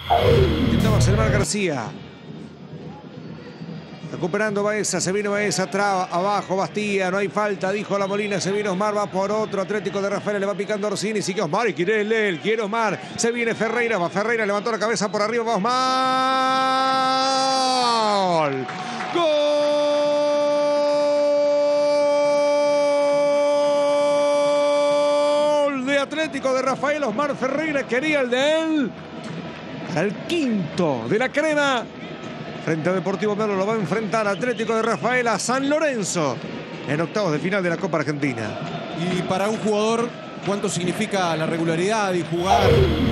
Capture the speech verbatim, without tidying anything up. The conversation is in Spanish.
Intentaba Selmar García. Recuperando Baeza, se vino Baeza, traba, abajo Bastía, no hay falta, dijo La Molina, se vino Osmar, va por otro, Atlético de Rafaela, le va picando Orsini, sigue Osmar y quiere él, quiere Osmar, se viene Ferreira, va Ferreira, levantó la cabeza por arriba, va Osmar. ¡Gol! De Atlético de Rafaela, Osmar Ferreira, quería el de él. Al quinto de la crema. Frente a Deportivo Merlo lo va a enfrentar Atlético de Rafaela, San Lorenzo, en octavos de final de la Copa Argentina. Y para un jugador, ¿cuánto significa la regularidad y jugar